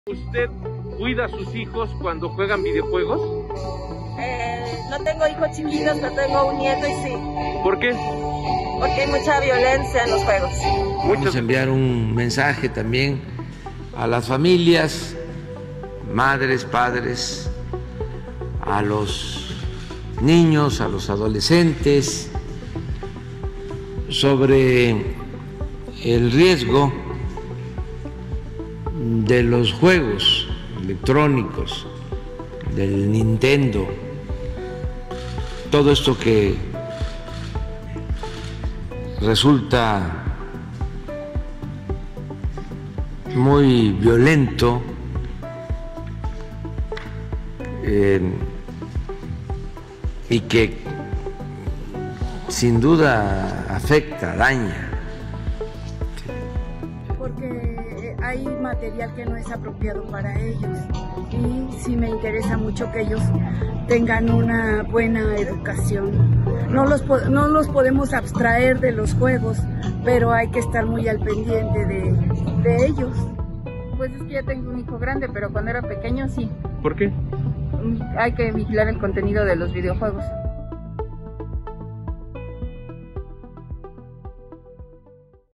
¿Usted cuida a sus hijos cuando juegan videojuegos? No tengo hijos chiquitos, pero tengo un nieto y sí. ¿Por qué? Porque hay mucha violencia en los juegos. Vamos a enviar un mensaje también a las familias, madres, padres, a los niños, a los adolescentes, sobre el riesgo de los juegos electrónicos, del Nintendo, todo esto que resulta muy violento, y que sin duda afecta, daña. Porque hay material que no es apropiado para ellos y sí me interesa mucho que ellos tengan una buena educación. No los podemos abstraer de los juegos, pero hay que estar muy al pendiente de ellos. Pues es que ya tengo un hijo grande, pero cuando era pequeño sí. ¿Por qué? Hay que vigilar el contenido de los videojuegos.